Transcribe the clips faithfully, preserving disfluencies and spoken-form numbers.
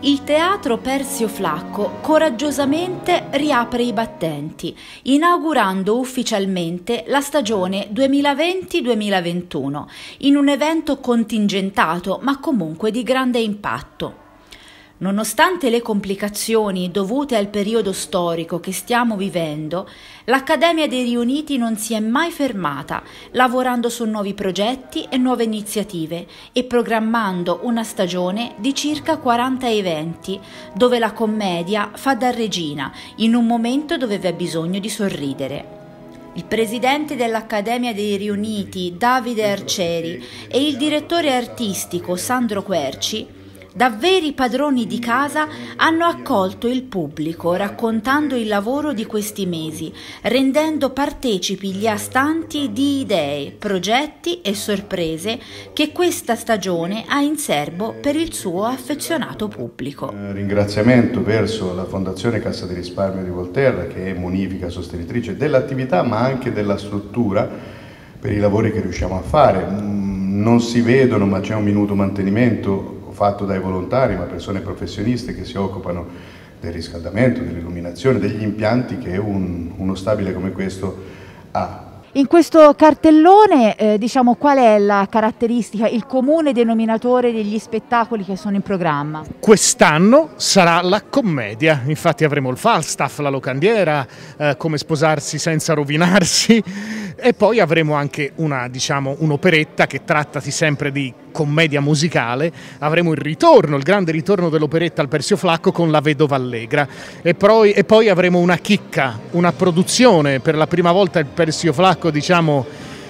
Il Teatro Persio Flacco coraggiosamente riapre i battenti, inaugurando ufficialmente la stagione duemilaventi duemilaventuno, in un evento contingentato ma comunque di grande impatto. Nonostante le complicazioni dovute al periodo storico che stiamo vivendo, l'Accademia dei Riuniti non si è mai fermata, lavorando su nuovi progetti e nuove iniziative e programmando una stagione di circa quaranta eventi, dove la commedia fa da regina in un momento dove vi è bisogno di sorridere. Il presidente dell'Accademia dei Riuniti, Davide Arcieri, e il direttore artistico, Sandro Querci, da veri padroni di casa, hanno accolto il pubblico raccontando il lavoro di questi mesi, rendendo partecipi gli astanti di idee, progetti e sorprese che questa stagione ha in serbo per il suo affezionato pubblico. Un ringraziamento verso la Fondazione Cassa di Risparmio di Volterra, che è munifica sostenitrice dell'attività ma anche della struttura per i lavori che riusciamo a fare. Non si vedono, ma c'è un minuto mantenimento fatto dai volontari, ma persone professioniste che si occupano del riscaldamento, dell'illuminazione, degli impianti che un, uno stabile come questo ha. In questo cartellone, eh, diciamo, qual è la caratteristica, il comune denominatore degli spettacoli che sono in programma? Quest'anno sarà la commedia, infatti avremo il Falstaff, la locandiera, eh, come sposarsi senza rovinarsi, e poi avremo anche una, diciamo, un'operetta che trattasi sempre di commedia musicale. Avremo il ritorno, il grande ritorno dell'operetta al Persio Flacco con La Vedova Allegra, e poi, e poi avremo una chicca, una produzione. Per la prima volta il Persio Flacco, diciamo,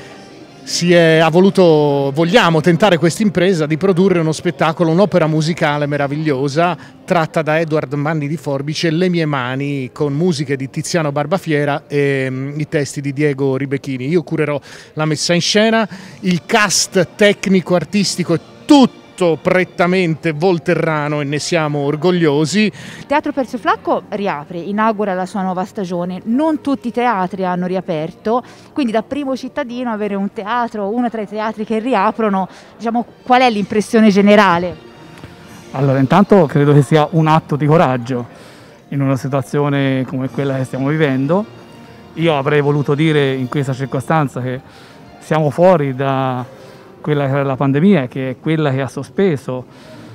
si è, ha voluto, vogliamo tentare questa impresa di produrre uno spettacolo, un'opera musicale meravigliosa tratta da Edward Manni di Forbice, Le mie mani, con musiche di Tiziano Barbafiera e um, i testi di Diego Ribecchini. Io curerò la messa in scena, il cast tecnico artistico è tutto prettamente volterrano e ne siamo orgogliosi. Il Teatro Persio Flacco riapre, inaugura la sua nuova stagione. Non tutti i teatri hanno riaperto, quindi da primo cittadino avere un teatro, uno tra i teatri che riaprono, diciamo, qual è l'impressione generale? Allora, intanto credo che sia un atto di coraggio in una situazione come quella che stiamo vivendo. Io avrei voluto dire in questa circostanza che siamo fuori da quella che era la pandemia, che è quella che ha sospeso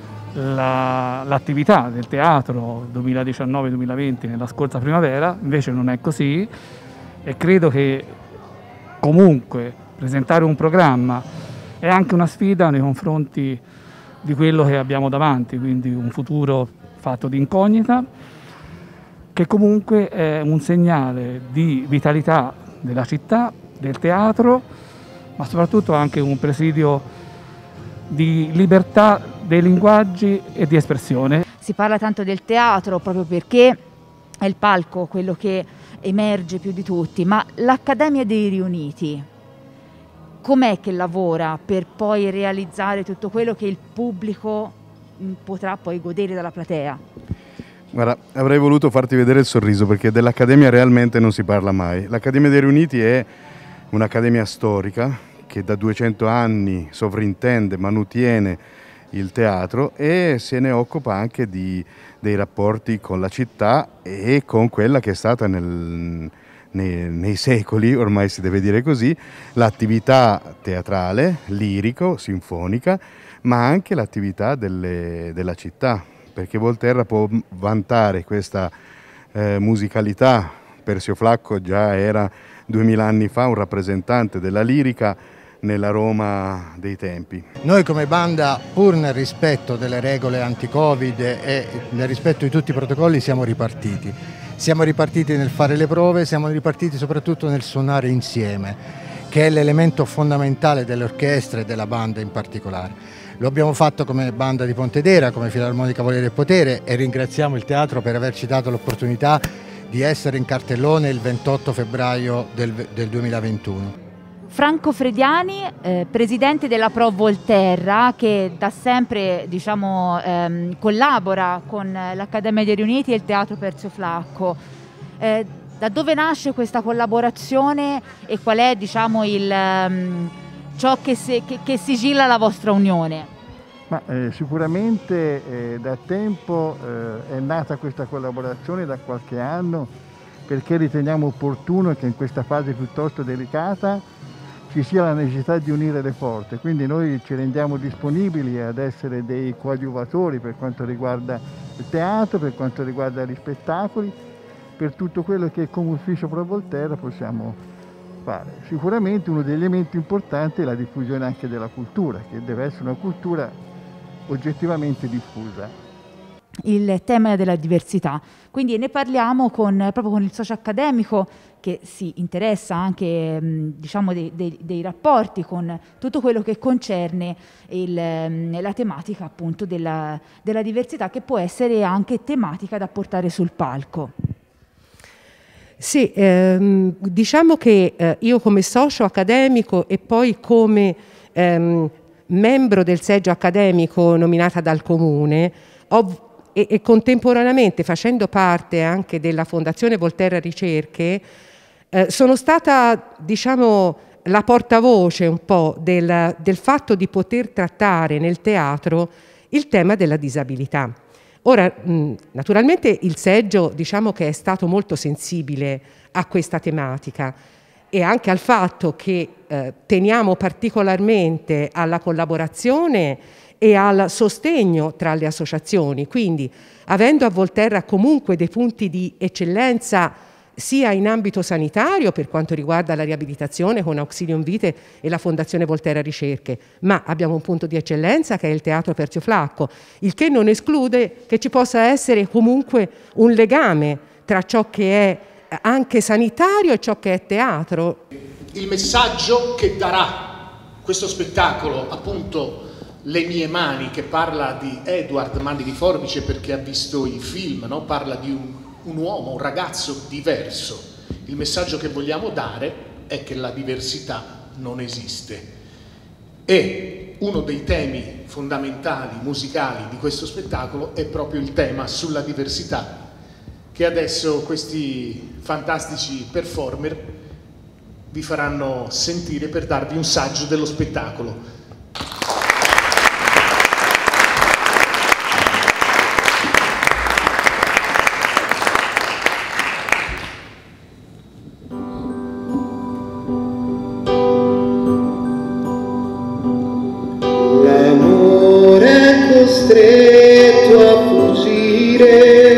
l'attività la, del teatro duemiladiciannove duemilaventi nella scorsa primavera. Invece non è così, e credo che comunque presentare un programma è anche una sfida nei confronti di quello che abbiamo davanti, quindi un futuro fatto di incognita, che comunque è un segnale di vitalità della città, del teatro, ma soprattutto anche un presidio di libertà dei linguaggi e di espressione. Si parla tanto del teatro proprio perché è il palco quello che emerge più di tutti, ma l'Accademia dei Riuniti com'è che lavora per poi realizzare tutto quello che il pubblico potrà poi godere dalla platea? Guarda, avrei voluto farti vedere il sorriso, perché dell'Accademia realmente non si parla mai. L'Accademia dei Riuniti è un'accademia storica che da duecento anni sovrintende, manutiene il teatro e se ne occupa anche di, dei rapporti con la città e con quella che è stata nel, nei, nei secoli, ormai si deve dire così, l'attività teatrale, lirico, sinfonica, ma anche l'attività delle, della città, perché Volterra può vantare questa eh, musicalità. Persio Flacco già era duemila anni fa un rappresentante della lirica nella Roma dei tempi. Noi come banda, pur nel rispetto delle regole anti-Covid e nel rispetto di tutti i protocolli, siamo ripartiti. Siamo ripartiti nel fare le prove, siamo ripartiti soprattutto nel suonare insieme, che è l'elemento fondamentale delle orchestre e della banda in particolare. Lo abbiamo fatto come banda di Pontedera, come Filarmonica Voler e Potere, e ringraziamo il teatro per averci dato l'opportunità di essere in cartellone il ventotto febbraio del, del duemilaventuno. Franco Frediani, eh, presidente della Pro Volterra, che da sempre, diciamo, ehm, collabora con l'Accademia dei Riuniti e il Teatro Persio Flacco. Eh, da dove nasce questa collaborazione e qual è, diciamo, il, um, ciò che, se, che, che sigilla la vostra unione? Ma eh, sicuramente eh, da tempo eh, è nata questa collaborazione da qualche anno, perché riteniamo opportuno che in questa fase piuttosto delicata ci sia la necessità di unire le forze, quindi noi ci rendiamo disponibili ad essere dei coadiuvatori per quanto riguarda il teatro, per quanto riguarda gli spettacoli, per tutto quello che come ufficio Pro Volterra possiamo fare. Sicuramente uno degli elementi importanti è la diffusione anche della cultura, che deve essere una cultura oggettivamente diffusa. Il tema della diversità, quindi ne parliamo con, proprio con il socio accademico che si interessa anche mh, diciamo dei, dei, dei rapporti con tutto quello che concerne il, mh, la tematica appunto della, della diversità, che può essere anche tematica da portare sul palco. Sì, ehm, diciamo che eh, io come socio accademico e poi come ehm, membro del seggio accademico nominata dal Comune ho E, e contemporaneamente facendo parte anche della Fondazione Volterra Ricerche, eh, sono stata, diciamo, la portavoce un po' del, del fatto di poter trattare nel teatro il tema della disabilità. Ora, mh, naturalmente il seggio, diciamo che è stato molto sensibile a questa tematica e anche al fatto che eh, teniamo particolarmente alla collaborazione e al sostegno tra le associazioni, quindi avendo a Volterra comunque dei punti di eccellenza sia in ambito sanitario per quanto riguarda la riabilitazione con Auxilium Vitae e la Fondazione Volterra Ricerche, ma abbiamo un punto di eccellenza che è il Teatro Persio Flacco, il che non esclude che ci possa essere comunque un legame tra ciò che è anche sanitario e ciò che è teatro. Il messaggio che darà questo spettacolo, appunto Le mie mani, che parla di Edward Mani di Forbice perché ha visto i film, no? Parla di un, un uomo, un ragazzo diverso. Il messaggio che vogliamo dare è che la diversità non esiste. E uno dei temi fondamentali musicali di questo spettacolo è proprio il tema sulla diversità, che adesso questi fantastici performer vi faranno sentire per darvi un saggio dello spettacolo. Costretto a fuggire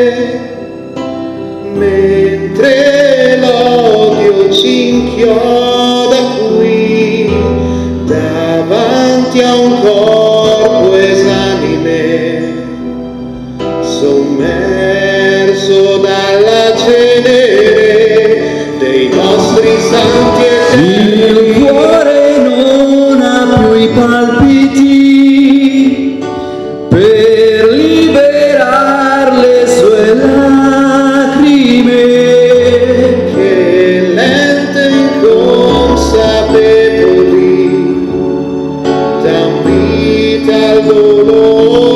mentre l'odio ci inchioda qui davanti a un corpo esanime sommerso dalla cenere dei nostri santi eterni. Il cuore non ha più i palpiti per liberar le sue lacrime che lente inconsapevoli dan vita al dolore.